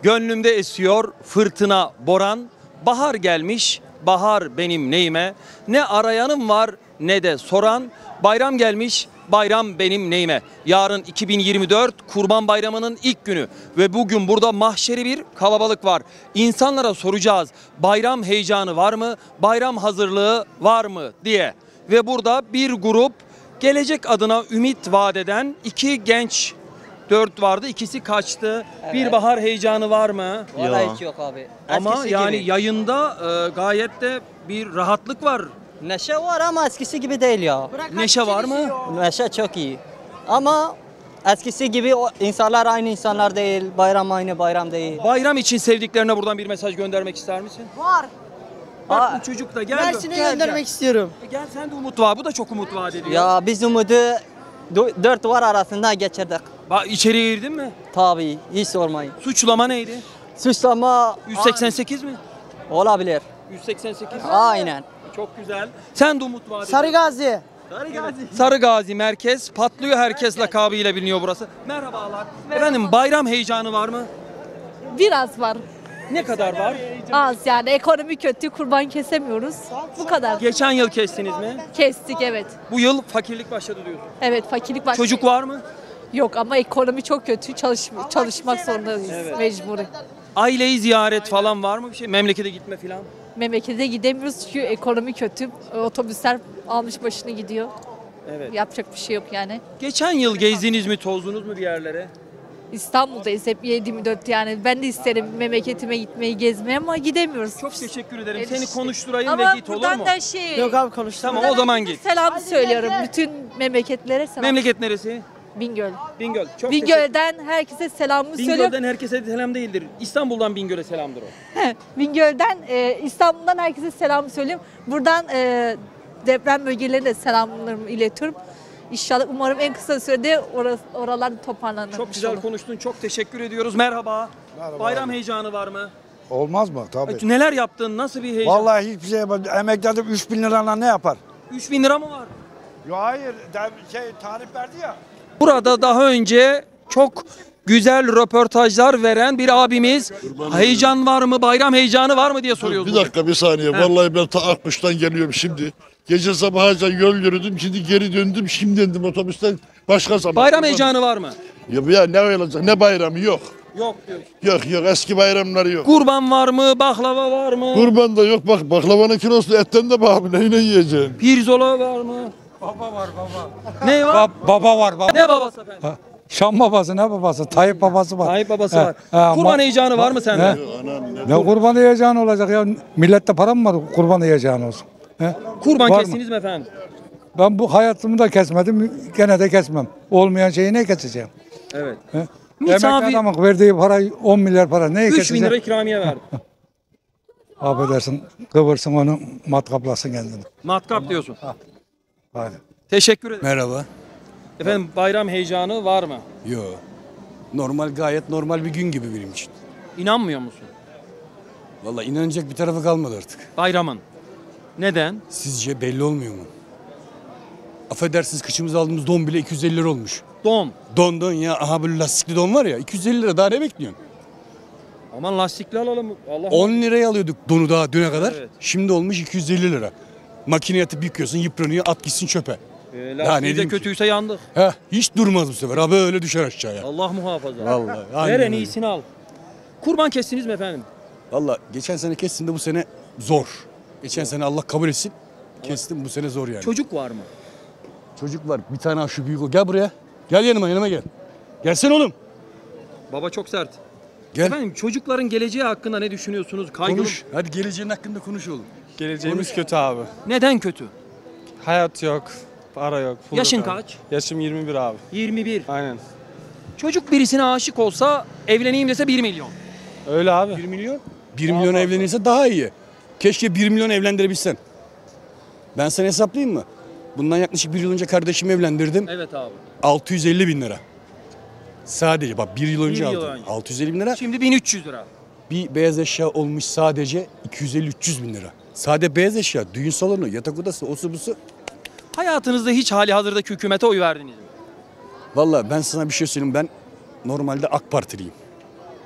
Gönlümde esiyor fırtına boran, bahar gelmiş, bahar benim neyime, ne arayanım var ne de soran, bayram gelmiş, bayram benim neyime. Yarın 2024 Kurban Bayramı'nın ilk günü ve bugün burada mahşeri bir kalabalık var. İnsanlara soracağız, bayram heyecanı var mı, bayram hazırlığı var mı diye. Ve burada bir grup gelecek adına ümit vaat eden iki genç, 4 vardı, ikisi kaçtı. Evet. Bir bahar heyecanı var mı? Vallahi hiç yok abi. Ama Eskisi yani gibi. yayında gayet de bir rahatlık var. Neşe var ama eskisi gibi değil ya. Neşe var mı? Neşe çok iyi. Ama eskisi gibi insanlar aynı insanlar değil. Bayram aynı bayram değil. Bayram için sevdiklerine buradan bir mesaj göndermek ister misin? Var. Bak Aa, bu çocuk da gel. Mersin'e gel, göndermek istiyorum. Gel sen de umut var. Bu da çok umut vaat ediyor. ya biz umudu dört duvar arasında geçirdik. Bak içeriye girdin mi? Tabii hiç sormayın. Suçlama neydi? Suçlama 188 mi? olabilir. 188. Aynen. Çok güzel. Sen de umut vaat ediyorsun. Sarıgazi. Sarı Gazi merkez patlıyor herkes lakabıyla biliniyor burası. Merhabalar. Efendim bayram heyecanı var mı? Biraz var. Ne kadar var? Az yani ekonomi kötü, kurban kesemiyoruz. Bu kadar. Geçen yıl kestiniz mi? Kestik evet. Bu yıl fakirlik başladı diyorsun. Evet fakirlik var. Çocuk var mı? Yok ama ekonomi çok kötü. Çalışmak zorundayız mecburi. Aileyi ziyaret falan var mı bir şey? Memlekete gitme falan. Memlekete gidemiyoruz çünkü ekonomi kötü. Otobüsler almış başını gidiyor. Evet. Yapacak bir şey yok yani. Geçen yıl gezdiniz mi, tozdunuz mu bir yerlere? İstanbul'dayız hep 7/24 yani. Ben de isterim memleketime gitmeyi, gezmeyi ama gidemiyoruz. Çok teşekkür ederim. Evet Seni işte. konuşturayım Ama ve git olur buradan mu? da şey... Yok abi konuştum. Tamam o zaman git. Selam söylüyorum bütün memleketlere selam. Memleket neresi? Bingöl. Bingöl. Çok Bingöl'den herkese selamımı söylüyorum. Bingöl'den herkese selam değildir. İstanbul'dan Bingöl'e selamdır o. Bingöl'den, İstanbul'dan herkese selam söyleyeyim. Buradan deprem bölgelerine de selamlarımı iletiyorum. İnşallah umarım en kısa sürede oralar toparlanır. Çok güzel inşallah. konuştun. Çok teşekkür ediyoruz. Merhaba. Merhaba Bayram abi. heyecanı var mı? Olmaz mı? Tabii. Neler yaptın? Nasıl bir heyecan? Vallahi hiçbir şey yapmadım. Emekledim 3.000 lirayla ne yapar? 3000 lira mı var? Yo hayır. Tarif verdi ya. Burada daha önce çok güzel röportajlar veren bir abimiz heyecan var mı, bayram heyecanı var mı diye soruyoruz. Bir dakika bir saniye. Vallahi ben ta Akmış'tan geliyorum şimdi. Gece sabahaca yol yürüdüm. Şimdi geri döndüm. Şimdi indim otobüsten. Başka zaman. Bayram heyecanı var mı? Ya ne olacak? Ne bayramı? Yok. Yok diyorsun. Yok. Eski bayramları yok. Kurban var mı, baklava var mı? Kurban da yok. Bak baklavanın kilosu etten de pahalı. Neyle yiyeceğim? Pirzola var mı? Baba var baba. Ne var? Baba var baba. Ne babası efendim? Şam babası ne babası? Tayyip babası var. Tayyip babası He, var. he, Kurban ma- heyecanı var mı sende? Ne kurban yiyeceğin olacak ya? Millette para mı var kurban yiyeceğin olsun? He? Kurban Var mı? kestiniz mi efendim? Ben bu hayatımı da kesmedim. Gene de kesmem. Olmayan şeyi ne keseceğim? Evet. He? Emekli Misafir adamın verdiği para 10 milyar para. Neye 3000 keseceğim? lira ikramiye verdi. Affedersin. Kıvırsın onu matkaplasın kendini. Matkap diyorsun. Hadi. Teşekkür ederim. Merhaba. Efendim bayram heyecanı var mı? Yo. Normal gayet normal bir gün gibi benim için. İnanmıyor musun? Vallahi inanacak bir tarafı kalmadı artık. Bayramın. Neden? Sizce belli olmuyor mu? Affedersiniz kıçımıza aldığımız don bile 250 lira olmuş. Don. Don ya aha böyle lastikli don var ya 250 lira daha ne bekliyorsun? Aman lastikli alalım. Allah 10 liraya alıyorduk donu daha düne kadar. Evet. Şimdi olmuş 250 lira. Makineye atıp yıkıyorsun yıpranıyor at gitsin çöpe. Daha ne Lastiği de diyeyim ki? kötüyse yandık. Heh, hiç durmaz bu sefer. Ha böyle düşer aşağıya. Allah muhafaza. Vallahi. Ver aynen en öyle. iyisini al. Kurban kestiniz mi efendim? Vallahi geçen sene kestim de bu sene zor. Geçen sene Allah kabul etsin. Kestim bu sene zor yani. Çocuk var mı? Çocuk var. Bir tane şu büyük. Gel buraya. Gel yanıma gel. Gelsene oğlum. Baba çok sert. Gel. Efendim çocukların geleceği hakkında ne düşünüyorsunuz? Kaygılı. Konuş. Hadi geleceğin hakkında konuş oğlum. Geleceğimiz kötü abi. Neden kötü? Hayat yok, para yok. pul Yaşın yok abi. kaç? Yaşım 21 abi. 21. Aynen. Çocuk birisine aşık olsa evleneyim dese 1 milyon. Öyle abi. 1 milyon. 1 milyon evlenirse daha iyi. Keşke 1 milyon evlendirebilsen. Ben sana hesaplayayım mı? Bundan yaklaşık 1 yıl önce kardeşimi evlendirdim. Evet abi. 650 bin lira. Sadece bak 1 yıl önce yıl aldım. önce. 650 bin lira. Şimdi 1300 lira. Bir beyaz eşya olmuş sadece 250-300 bin lira. Sade beyaz eşya, düğün salonu, yatak odası, osu busu. Hayatınızda hiç hali hazırdaki hükümete oy verdiniz mi? Vallahi ben sana bir şey söyleyeyim. Ben normalde AK Partiliyim.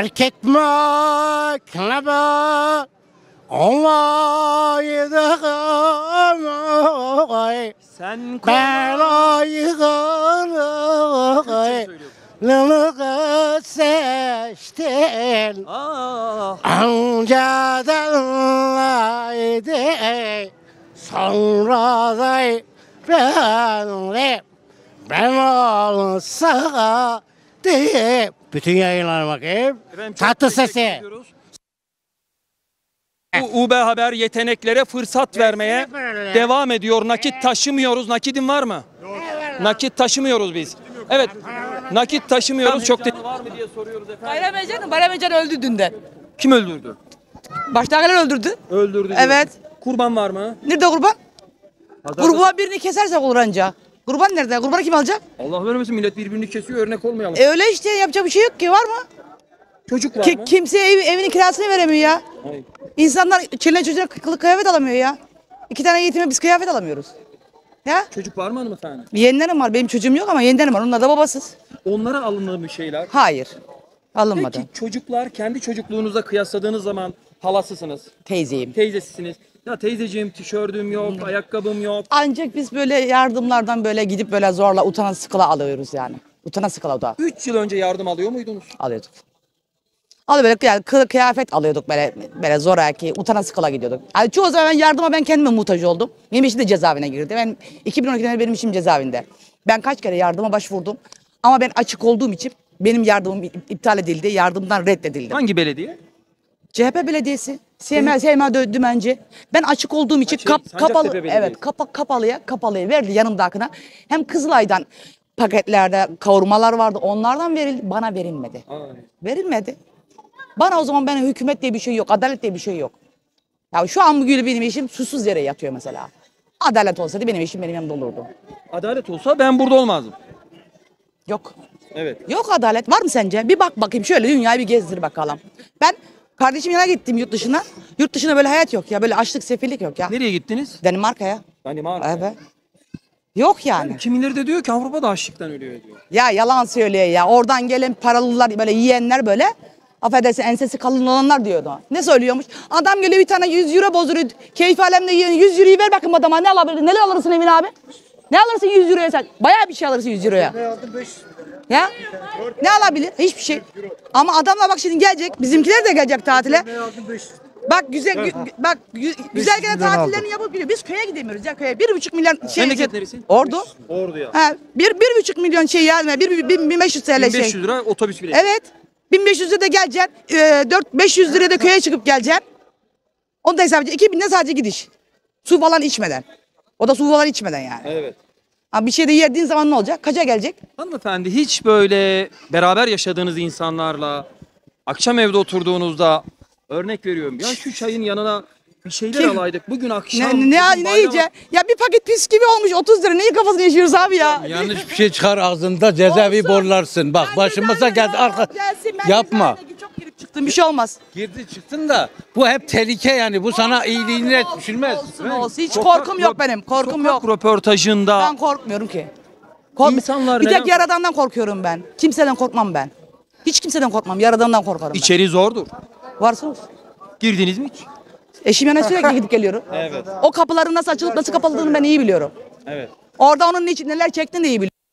terk etmek ne be? Olaydı Sen belayı Lılığı seçtin Önceden sonra da ben olsa diye bütün yayınlar bakayım. Tatlı sesi. UB Haber yeteneklere fırsat vermeye devam ediyor. Nakit taşımıyoruz. Nakidin var mı? Nakit taşımıyoruz biz. Evet. Nakit taşımıyoruz. Çok var mı diye soruyoruz efendim. Bayram Ecan öldü dünden. Kim öldürdü? Baştakiler öldürdü. Öldürdü. Evet. Kurban var mı? Nerede kurban? Kurban birini kesersek olur anca. Kurban nerede? Kurbanı kim alacak? Allah vermesin, millet birbirini kesiyor, örnek olmayalım. Öyle işte, yapacak bir şey yok ki, var mı? Çocuk var mı? Kimseye evinin kirasını veremiyor ya. Hayır. İnsanlar çeline çocuğuna kılık kıyafet alamıyor ya. 2 tane yetime biz kıyafet alamıyoruz. Ya? Çocuk var mı hanımefendi? Yeğenlerim var. Benim çocuğum yok ama yeğenlerim var. Onlar da babasız. Onlara alınır bir şeyler. Hayır. Alınmadı. Peki çocuklar, kendi çocukluğunuzla kıyasladığınız zaman halasısınız. Teyzeyim. Teyzesisiniz. Ya teyzeciğim, tişörtüm yok, ayakkabım yok. Ancak biz böyle yardımlardan böyle gidip böyle zorla utana sıkıla alıyoruz yani. Utana sıkıla o da. 3 yıl önce yardım alıyor muydunuz? Alıyorduk. Böyle yani kıyafet alıyorduk böyle zoraki, utana sıkıla gidiyorduk. Yani çoğu zaman yardıma ben kendime muhtaç oldum. Benim eşim de cezaevine girdi. Ben 2012'den beri benim işim cezaevinde. Ben kaç kere yardıma başvurdum. Ama ben açık olduğum için benim yardımım iptal edildi. Yardımdan reddedildim. Hangi belediye? CHP belediyesi. SMA Dümenci. Ben açık olduğum için kapalı, evet, kapalıya verdi yanımdakine. Hem Kızılay'dan paketlerde kavurmalar vardı. Onlardan verildi. Bana verilmedi. Verilmedi. Bana o zaman hükümet diye bir şey yok. Adalet diye bir şey yok. Ya şu an bugün benim eşim susuz yere yatıyor mesela. Adalet olsaydı benim eşim benim yanımda olurdu. Adalet olsa ben burada olmazdım. Yok. Evet. Yok adalet. Var mı sence? Bir bak bakayım, şöyle dünyayı bir gezdir bakalım. Ben kardeşim yana gittim yurt dışına. Yurt dışında böyle hayat yok ya. Böyle açlık, sefillik yok ya. Nereye gittiniz? Danimarka'ya. Danimarka. Evet. Yok yani. Kimileri de diyor ki Avrupa'da açlıktan ölüyor diyor. Ya yalan söylüyor ya. Oradan gelen paralılar, böyle yiyenler böyle. Affedersin, ensesi kalın olanlar diyordu. Ne söylüyormuş? Adam geliyor bir tane 100 euro bozduruyor. Keyif alemde yiyor. 100 euroyu ver bakayım adama. Ne alabilir? Ne alırsın Emin abi? Ne alırsın 100 euroya sen? Bayağı bir şey alırsın 100 euroya. Ne aldın 5? Ya? Ne alabilir? Hiçbir şey. Ama adamlar bak şimdi gelecek. Bizimkiler de gelecek tatile. Bak güzel gene tatillerini yapıp gidiyor. Biz köye gidemiyoruz ya köye. 1,5 milyon şey. Memleket neresi? Ordu. Ordu'ya. Ha, 1,5 milyon şey yani 1500 TL 1500 şey. lira otobüs bileti. Evet. 1500 liraya da geleceksin. 500 liraya da köye çıkıp geleceksin. Onu da hesap edeceksin. 2000'de sadece gidiş. Su falan içmeden. O da su falan içmeden yani. Evet. Ha, bir şey de yediğin zaman ne olacak? Kaça gelecek? Hanımefendi hiç böyle beraber yaşadığınız insanlarla akşam evde oturduğunuzda örnek veriyorum. Ya şu çayın yanına bir şeyler alaydık. Bugün akşam. Ne yiyeceksin? Ya bir paket bisküvi olmuş 30 lira. Neyi kafasını yaşıyoruz abi ya? Yanlış bir şey çıkar ağzında cezaevi borlarsın. Bak başımıza geldi arka. Yapma. Çok girip çıktım bir şey olmaz. Girdi çıktın da bu hep tehlike yani. Bu sana iyiliğini düşünmez. Olsun. Hiç korkum yok benim. Korkum yok. Röportajında. Ben korkmuyorum ki. İnsanlar bir tek neden- Yaradan'dan korkuyorum ben. Kimseden korkmam ben. Hiç kimseden korkmam. Yaradan'dan korkarım ben. İçeri zordur. Varsa olsun. Girdiniz mi hiç? Eşim yanına sürekli gidip geliyorum. Evet. O kapıların nasıl açılıp nasıl kapatıldığını ben iyi biliyorum. Evet. Orada onun için neler çektiğini de iyi biliyorum.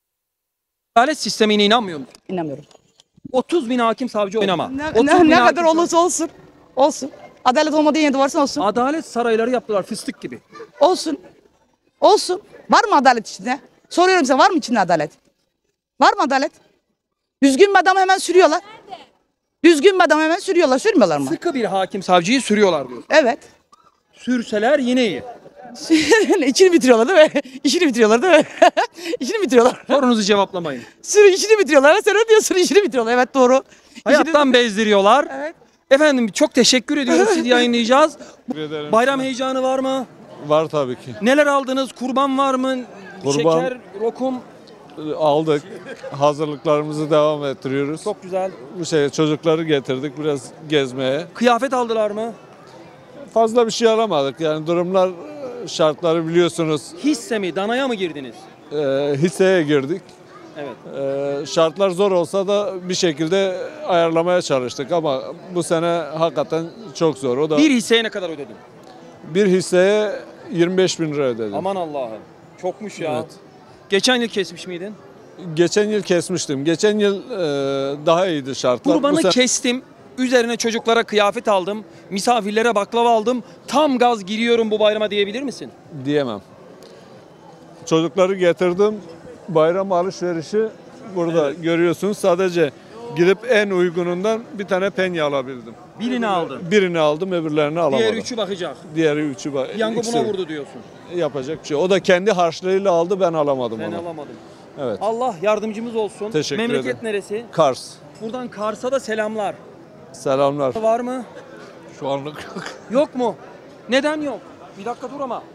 Adalet sistemine inanmıyor musun? İnanmıyorum. 30 bin hakim savcı oynama. Ne 30 bin kadar hakim olursa olsun. Olsun. Adalet olmadığı yerde varsa olsun. Adalet sarayları yaptılar fıstık gibi. Olsun. Olsun. Var mı adalet içinde? Soruyorum size var mı içinde adalet? Var mı adalet? Düzgün bir adamı hemen sürüyorlar. Düzgün bir adamı hemen sürüyorlar. Sürmüyorlar mı? Sıkı bir hakim savcıyı sürüyorlar diyor. Evet. Sürseler yine iyi. İçini bitiriyorlar değil mi? İşini bitiriyorlar değil mi? İşini bitiriyorlar. Sorunuzu cevaplamayın. İşini bitiriyorlar. Sen öyle diyorsun işini bitiriyorlar. Evet doğru. Hayattan bezdiriyorlar. Evet. Efendim çok teşekkür ediyoruz. Sizi yayınlayacağız. Bayram heyecanı var mı? Var tabii ki. Neler aldınız? Kurban var mı? Kurban. Şeker, lokum. Aldık. Hazırlıklarımızı devam ettiriyoruz. Çok güzel. Bu çocukları getirdik biraz gezmeye. Kıyafet aldılar mı? Fazla bir şey alamadık. Yani durumlar şartları biliyorsunuz. Hisse mi? Danaya mı girdiniz? Hisseye girdik. Evet. Şartlar zor olsa da bir şekilde ayarlamaya çalıştık ama bu sene hakikaten çok zor. O da Bir hisseye ne kadar ödedin? bir hisseye 25 bin lira ödedim. Aman Allah'ım. Çokmuş ya. Evet. Geçen yıl kesmiş miydin? Geçen yıl kesmiştim. Geçen yıl daha iyiydi şartlar. Kurbanı Bu sene- kestim. Üzerine çocuklara kıyafet aldım. Misafirlere baklava aldım. Tam gaz giriyorum bu bayrama diyebilir misin? Diyemem. Çocukları getirdim. Bayram alışverişi burada görüyorsunuz. Sadece gidip en uygunundan bir tane penye alabildim. Birini aldın. Birini aldım, öbürlerini alamadım. Diğer üçü bakacak. Diğeri üçü bak. Piyango ikisi buna vurdu diyorsun. Yapacak bir şey. O da kendi harçlığıyla aldı, ben alamadım Ben onu. alamadım. Evet. Allah yardımcımız olsun. Teşekkür Memleket ederim. neresi? Kars. Buradan Kars'a da selamlar. Selamlar. Var mı? Şu anlık yok. Yok mu? Neden yok? Bir dakika dur ama.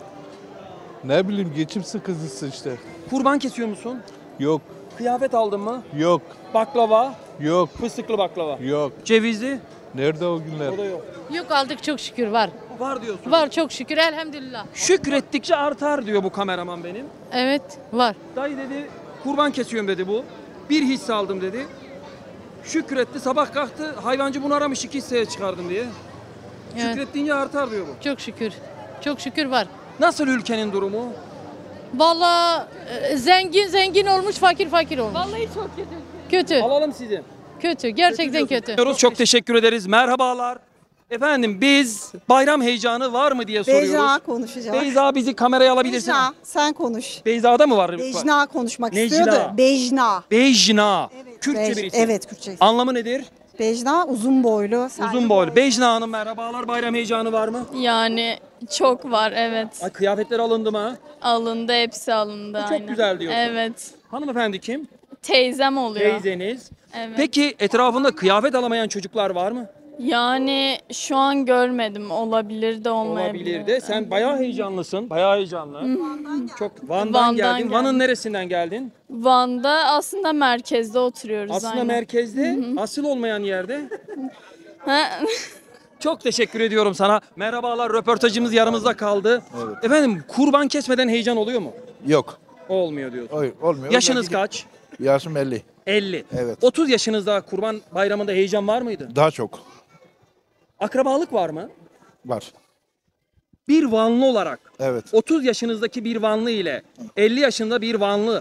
Ne bileyim geçim sıkıntısı işte. Kurban kesiyor musun? Yok, Kıyafet aldın mı? yok, Baklava, yok, fıstıklı baklava. yok. Cevizli? Nerede o günler? O da yok. Yok aldık çok şükür var. Var diyorsun. Var çok şükür elhamdülillah. Şükrettikçe artar diyor bu kameraman benim. Evet var. Dayı dedi kurban kesiyorum dedi bu. Bir hisse aldım dedi. Şükretti sabah kalktı hayvancı bunu aramış 2 hisseye çıkardım diye. Evet. Şükrettiğince artar diyor bu. Çok şükür. Çok şükür var. Nasıl ülkenin durumu? Vallahi zengin olmuş fakir olmuş. Vallahi çok kötü. Kötü. Alalım sizi. Kötü. Gerçekten kötü. Çok teşekkür ederiz. Merhabalar. Efendim biz bayram heyecanı var mı diye soruyoruz. Beyza konuşacak. Beyza bizi kameraya alabilirsin. Bejna, sen konuş. Beyza'da mı var? Bejna konuşmak Necla. istiyordu. Bejna. Bejna. Kürtçe birisi. Evet, Kürtçe. Anlamı nedir? Bejna uzun boylu. Uzun boylu. Bejna Hanım merhabalar. Bayram heyecanı var mı? Yani çok var evet. Ay, kıyafetler alındı mı? Alındı hepsi alındı. Çok aynen. güzel diyorsun. Evet. Hanımefendi kim? Teyzem oluyor. Teyzeniz. Evet. Peki etrafında kıyafet alamayan çocuklar var mı? Yani şu an görmedim. Olabilir de olmayabilir. Olabilir de. Sen bayağı heyecanlısın. Bayağı heyecanlı. Çok Van'dan Van'dan geldin. geldim. Van'ın neresinden geldin? Van'da aslında merkezde oturuyoruz. Aslında aynen. merkezde, asıl olmayan yerde. Ha, Çok teşekkür ediyorum sana. Merhabalar, röportajımız yarımızda kaldı. Efendim kurban kesmeden heyecan oluyor mu? Yok. Olmuyor diyorsun. Olmuyor. Yaşınız kaç? Yaşım 50. 50. Evet. 30 yaşınızda kurban bayramında heyecan var mıydı? Daha çok. Akrabalık var mı? Var. Bir Vanlı olarak Evet. 30 yaşınızdaki bir Vanlı ile 50 yaşında bir Vanlı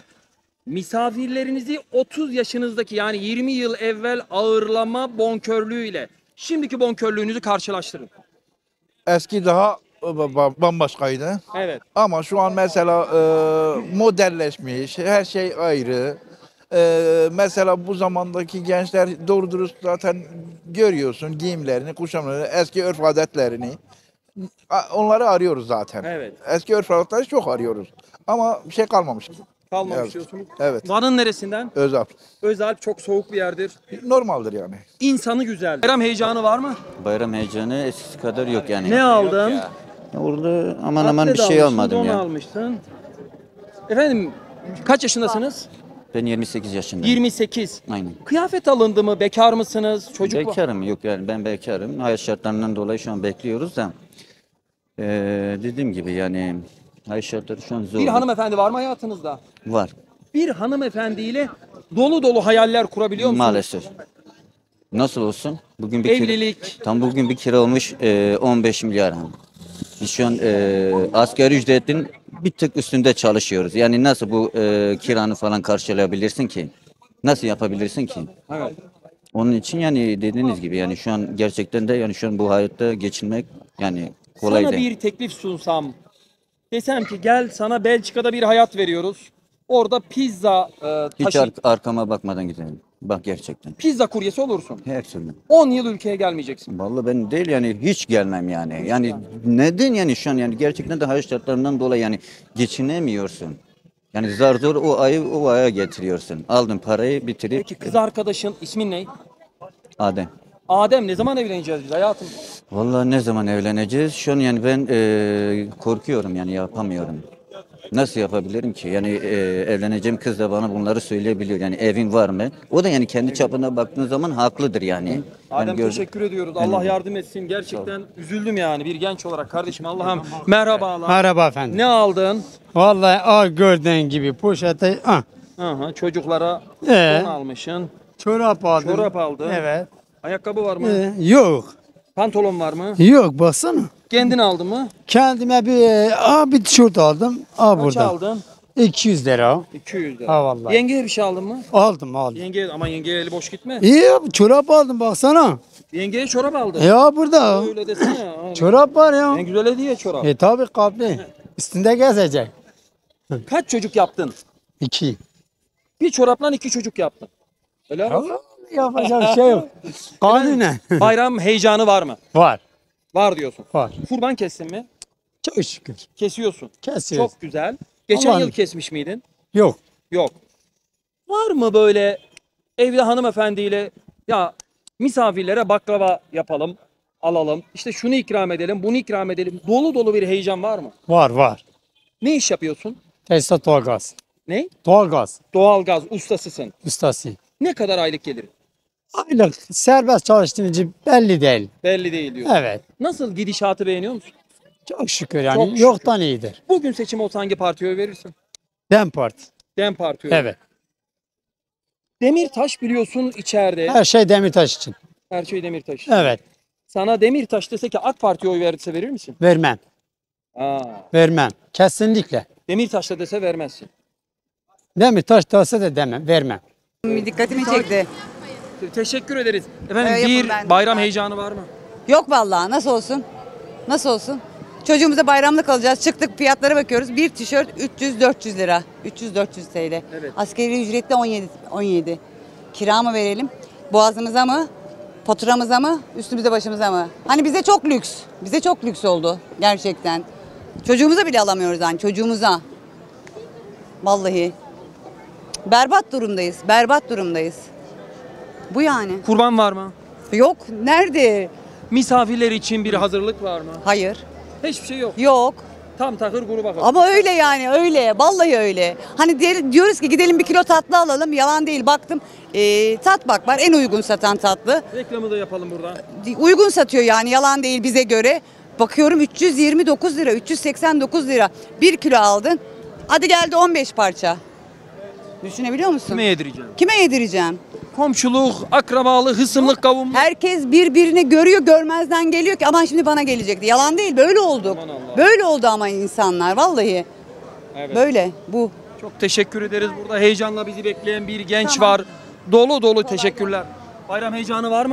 misafirlerinizi 30 yaşınızdaki yani 20 yıl evvel ağırlama bonkörlüğüyle Şimdiki bonkörlüğünüzü karşılaştırın. Eski daha bambaşkaydı. Evet. Ama şu an mesela modelleşmiş, her şey ayrı. Mesela bu zamandaki gençler doğru dürüst zaten görüyorsun giyimlerini, kuşamlarını, eski örf adetlerini. Onları arıyoruz zaten. Evet. Eski örf adetleri çok arıyoruz. Ama bir şey kalmamış. Kalmamış Evet. diyorsunuz. Evet. Van'ın neresinden? Özalp. Özalp çok soğuk bir yerdir. Normaldir yani. İnsanı güzel. Bayram heyecanı var mı? Bayram heyecanı eskisi kadar yok yani. Ne aldın? Orada aman aman bir Atlet şey almışsın, almadım don ya. almışsın. Efendim kaç yaşındasınız? Ben 28 yaşındayım. 28. Aynen. Kıyafet alındı mı? Bekar mısınız? Çocuk var. Bekarım, yok yani ben bekarım. Hayat şartlarından dolayı şu an bekliyoruz da. Dediğim gibi yani hayat şartları şu an zor. Bir hanımefendi var mı hayatınızda? Var. Bir hanımefendiyle dolu dolu hayaller kurabiliyor musunuz? Maalesef. Nasıl olsun? Bugün bir Evlilik. Tam bugün bir kira olmuş 15 milyar. Biz şu an asgari ücretin bir tık üstünde çalışıyoruz. Yani nasıl bu kiranı falan karşılayabilirsin ki? Nasıl yapabilirsin ki? Evet. Onun için yani dediğiniz gibi yani şu an gerçekten de yani şu an bu hayatta geçinmek yani kolay Sana değil. bir teklif sunsam. Desem ki gel sana Belçika'da bir hayat veriyoruz. Orada pizza Hiç arkama bakmadan gidelim. Bak gerçekten. pizza kuryesi olursun. Her türlü. 10 yıl ülkeye gelmeyeceksin. Vallahi ben değil yani hiç gelmem yani. Yani neden yani şu an yani gerçekten de hayat şartlarından dolayı yani geçinemiyorsun. Yani zar zor o ayı o aya getiriyorsun. Aldın parayı bitirip. Peki kız arkadaşın ismin ne? Adem. Adem, ne zaman evleneceğiz biz hayatım? Vallahi ne zaman evleneceğiz? Şu an yani ben korkuyorum yani yapamıyorum. Nasıl yapabilirim ki? Yani evleneceğim kız da bana bunları söyleyebiliyor. Yani evin var mı? O da yani kendi çapına baktığın zaman haklıdır yani. Adem Yani teşekkür ediyoruz. Allah yardım etsin. Gerçekten üzüldüm yani bir genç olarak kardeşim. Allah'ım merhabalar. Merhaba efendim. Ne aldın? Vallahi gördüğün gibi poşete Aha, çocuklara Ee? don almışsın. çorap aldım. Çorap aldın. Evet. Ayakkabı var mı? Yok. Pantolon var mı? Yok baksana. Kendin aldın mı? Kendime bir tişört aldım. Kaç Burada. aldın? 200 lira. 200 lira. Ha vallahi. Yengeye bir şey aldın mı? Aldım. Yenge, ama yengeye eli boş gitme. İyi çorap aldım baksana. Yengeye çorap aldın. Ya burada. Öyle desene ya. Çorap var ya. En güzel hediye çorap. Tabi kaplı. Üstünde gezecek. Kaç çocuk yaptın? 2. Bir çorapla 2 çocuk yaptın. Öyle mi? Yapacak şey yok. Kanunen. Bayram heyecanı var mı? Var. Var diyorsun. Var. Kurban kestin mi? Çok şükür. Kesiyorsun. Kesiyoruz. Çok güzel. Geçen Allah'ım. yıl kesmiş miydin? Yok. Yok. Var mı böyle evde hanımefendiyle ya misafirlere baklava yapalım, alalım, işte şunu ikram edelim, bunu ikram edelim. Dolu dolu bir heyecan var mı? Var. Ne iş yapıyorsun? Tesisat doğalgaz. Ne? Doğalgaz. Doğalgaz ustasısın. Ustası. Ne kadar aylık gelir? Aylık serbest çalıştığımız belli değil. Belli değil diyorsun. Evet. Nasıl, gidişatı beğeniyor musun? Çok şükür yani. Çok şükür. Yoktan iyidir. Bugün seçim olsa hangi partiye oy verirsin? DEM Parti. DEM Parti'ye. oy. Evet. Demirtaş biliyorsun içeride. Her şey Demirtaş için. Her şey Demirtaş. Evet. Sana Demirtaş dese ki AK Parti'ye oy verirse verir misin? Vermem. Aa. Vermem. Kesinlikle. Demirtaş da dese vermezsin. Demirtaş dağısı da demem. Vermem. Dikkatimi çekti. Teşekkür ederiz. Efendim yapın bir ben. bayram heyecanı var mı? Yok vallahi, nasıl olsun? Nasıl olsun? Çocuğumuza bayramlık alacağız. Çıktık, fiyatlara bakıyoruz. Bir tişört 300-400 lira. 300-400 TL. Evet. Asgari ücret de 17. Kira mı verelim? Boğazımıza mı? Faturamıza mı? Üstümüze başımıza mı? Hani bize çok lüks. Bize çok lüks oldu gerçekten. Çocuğumuza bile alamıyoruz yani, çocuğumuza. Vallahi. Berbat durumdayız. Berbat durumdayız. Bu yani. Kurban var mı? Yok. Nerede? Misafirler için bir hazırlık var mı? Hayır. Hiçbir şey yok. Yok. Tam takır kuru bakır. Ama öyle yani, öyle. Vallahi öyle. Hani diyoruz ki gidelim bir kilo tatlı alalım. Yalan değil. Baktım tat bak var. En uygun satan tatlı. Reklamı da yapalım burada. Uygun satıyor yani, yalan değil bize göre. Bakıyorum 329 lira, 389 lira. 1 kilo aldın. Hadi geldi 15 parça. Düşünebiliyor musun? Kime yedireceğim? Kime yedireceğim? Komşuluk, akrabalık, hısımlık, kavumluk. Herkes birbirini görüyor, görmezden geliyor ki aman şimdi bana gelecekti. Yalan değil, böyle olduk. Böyle oldu ama insanlar vallahi. Evet. Böyle bu. Çok teşekkür ederiz. Burada heyecanla bizi bekleyen bir genç var. Dolu dolu teşekkürler. Bayram heyecanı var mı?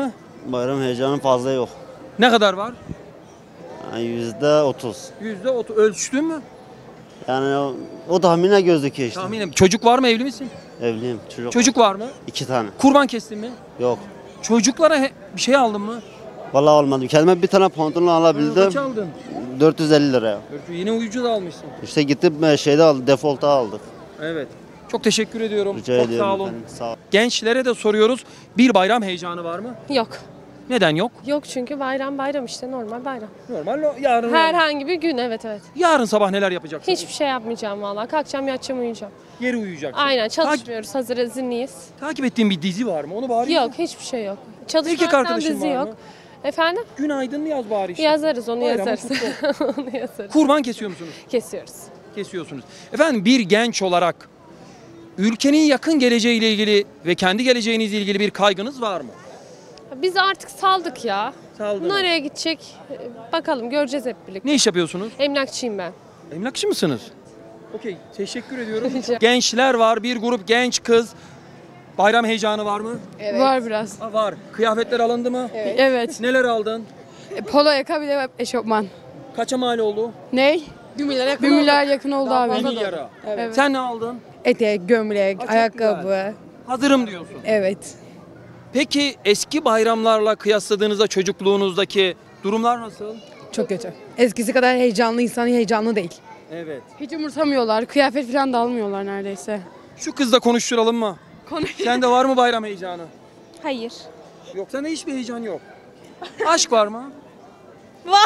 Bayram heyecanı fazla yok. Ne kadar var? Yani %30. %30. Ölçtün mü? Yani o tahmine gözüküyor işte. Tahminim. Çocuk var mı, evli misin? Evliyim. Çocuk var mı? 2 tane. Kurban kestin mi? Yok. Çocuklara bir şey aldın mı? Vallahi almadım. Kendime bir tane pantolon alabildim. Kaç aldın? 450 liraya. Yine ucuz almışsın. İşte gittim şeyde aldık. Default'a aldık. Evet. Çok teşekkür ediyorum. Rica Çok ediyorum sağ olun. efendim, sağ olun. Gençlere de soruyoruz. Bir bayram heyecanı var mı? Yok. Neden yok? Yok çünkü bayram işte normal bayram. Normal yarın. Herhangi bir gün evet. Yarın sabah neler yapacaksın? Hiçbir şey yapmayacağım vallahi. Kalkacağım yatacağım uyuyacağım. Geri uyuyacaksın. Aynen çalışmıyoruz. Hazır izinliyiz. Takip ettiğin bir dizi var mı? Onu bari. Yok hiçbir şey yok. Erkek Çalışmaktan arkadaşın dizi var yok. mı? Efendim? Günaydın yaz bari işte. Yazarız onu Bayramın yazarız. kutlu olsun. Onu yazarız. Kurban kesiyor musunuz? Kesiyoruz. Kesiyorsunuz. Efendim bir genç olarak ülkenin yakın geleceğiyle ilgili ve kendi geleceğinizle ilgili bir kaygınız var mı? Biz artık saldık ya. Saldınız. Nereye gidecek? Bakalım göreceğiz hep birlikte. Ne iş yapıyorsunuz? Emlakçıyım ben. Emlakçı mısınız? Okey. Teşekkür ediyorum. Gençler var. Bir grup genç kız. Bayram heyecanı var mı? Evet. Var biraz. Ha, var. Kıyafetler alındı mı? Evet. Neler aldın? Polo yaka bir de eşofman. Kaça mal oldu? Ney? 1 milyar yakın 1 milyar yakın oldu abi. 1 milyara. Evet. Sen ne aldın? Etek, gömlek, çok ayakkabı. güzel. Hazırım diyorsun. Evet. Peki eski bayramlarla kıyasladığınızda çocukluğunuzdaki durumlar nasıl? Çok kötü. Eskisi kadar heyecanlı insan heyecanlı değil. Evet. Hiç umursamıyorlar. Kıyafet falan da almıyorlar neredeyse. Şu kızla konuşturalım mı? Sende var mı bayram heyecanı? Hayır. Yok, sende hiçbir heyecan yok. Aşk var mı? Var.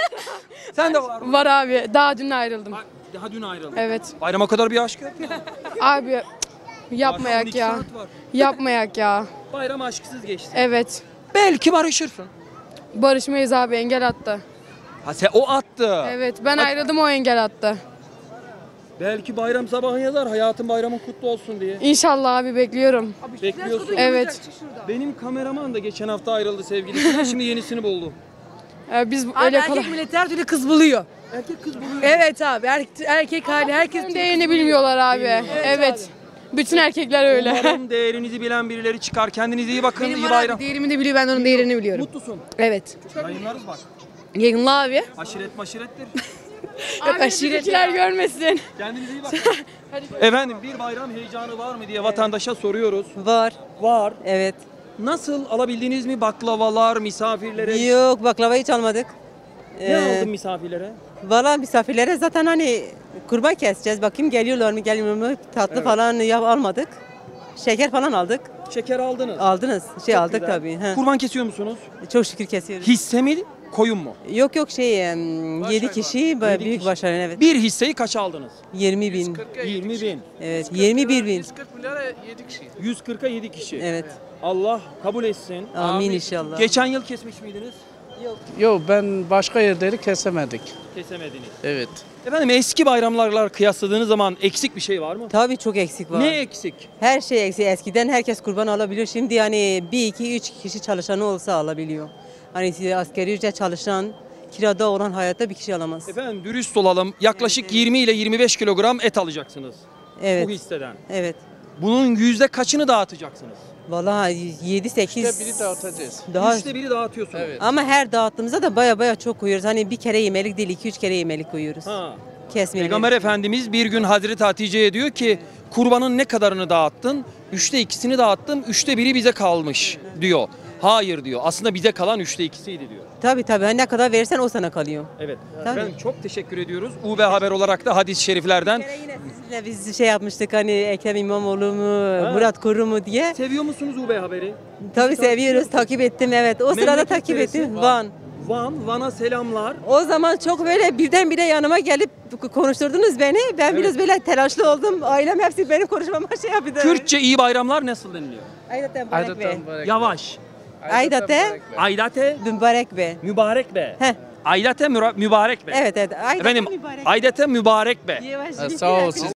Sende var mı? Var abi. Daha dün ayrıldım. Daha dün ayrıldın. Evet. Bayrama kadar bir aşk yok ya. Abi yapmayak 12 ya. saat var. Yapmayak ya. Bayram aşksız geçti. Evet. Belki barışırsın. Barışmayız abi, engel attı. Ha sen o attı. Evet, ben ayrıldım, o engel attı. Belki bayram sabahı yazar hayatın bayramın kutlu olsun diye. İnşallah abi, bekliyorum. Bekliyorsun. Evet. Benim kameraman da geçen hafta ayrıldı sevgilisinden. Şimdi yenisini buldu. Biz Abi öyle erkek millet her türlü kız buluyor. Erkek kız buluyor. Evet abi erkek hali herkes değerini bilmiyorlar abi. Evet. Bütün erkekler öyle. Umarım değerinizi bilen birileri çıkar. Kendinize iyi bakın. Benim iyi var bayram. abi, değerimi de biliyor, ben onun değerini biliyorum. Mutlusun. Evet. Yayınlarız bak. Yayınla abi. Aşiret maşirettir. Abi bizimkiler görmesin. Kendinize iyi bakın. Efendim bir bayram heyecanı var mı diye vatandaşa soruyoruz. Var. Var. Evet. Nasıl, alabildiniz mi baklavalar misafirlere? Yok, baklava hiç almadık. Ne aldın misafirlere? Valla misafirlere zaten hani kurban keseceğiz. Bakayım geliyorlar mı gelmiyor mu? Tatlı Evet. falan almadık. Şeker falan aldık. Şeker aldınız. Aldınız. Çok Aldık güzel. tabii. He. Kurban kesiyor musunuz? Çok şükür kesiyoruz. Hisse mi, koyun mu? Yok 7 kişi büyük başarı, evet. Bir hisseyi kaça aldınız? 20 bin. 20 bin. Evet, 21 bin. 140 milyara 7 kişi. 140'a 7 kişi. Evet. Allah kabul etsin. Amin inşallah. Geçen yıl kesmiş miydiniz? Yok, ben başka yerleri kesemedik. Kesemediniz. Evet. Efendim eski bayramlarla kıyasladığınız zaman eksik bir şey var mı? Tabii çok eksik var. Ne eksik? Her şey eksik. Eskiden herkes kurban alabiliyor. Şimdi yani 1, 2, 3 kişi çalışanı olsa alabiliyor. Hani size asgari ücret çalışan, kirada olan hayatta bir kişi alamaz. Efendim dürüst olalım. Yaklaşık 20 ile 25 kilogram et alacaksınız. Evet. Bu hisseden. Evet. Bunun yüzde kaçını dağıtacaksınız? Vallahi 7-8. İşte biri dağıtacağız. Daha... Üçte biri dağıtıyorsunuz. Evet. Ama her dağıttığımızda da baya çok koyuyoruz. Hani bir kere yemelik değil, 2-3 kere yemelik koyuyoruz. Ha. Kesmeyelim. Peygamber Efendimiz bir gün Hazreti Hatice'ye diyor ki kurbanın ne kadarını dağıttın? 3'te 2'sini dağıttım, 3'te 1'i bize kalmış diyor. Hayır diyor. Aslında bize kalan 3'te 2'siydi diyor. Tabii. Hani ne kadar verirsen o sana kalıyor. Evet. Tabii. Efendim çok teşekkür ediyoruz. UB Haber olarak da hadis-i şeriflerden. Sizinle biz şey yapmıştık hani Ekrem İmamoğlu mu, Murat Kurum mu diye. Seviyor musunuz UB Haber'i? Tabii seviyoruz. Takip ettim, evet. O sırada Memleket takip neresi? ettim. Van. Van'a selamlar. O zaman çok böyle birdenbire yanıma gelip konuşturdunuz beni. Ben biraz böyle telaşlı oldum. Ailem hepsi benim konuşmama şey yaptı. Kürtçe iyi bayramlar nasıl deniliyor? Aydate mübarek be. Yavaş. Aydate mübarek be. Mübarek be. Heh. Aydate mübarek be. Evet. Aydate Efendim mübarek. Aydate mübarek be. Yavaş. Sağ olsun.